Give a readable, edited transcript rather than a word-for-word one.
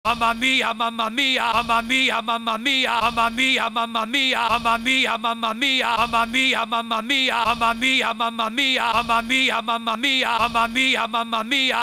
Mamma mia, mamma mia, mamma mia, mamma mia, mamma mia, mamma mia, mamma mia, mamma mia, mamma mia, mamma mia, mamma mia, mamma mia, mamma mia, mamma mia, mamma mia, mamma mia.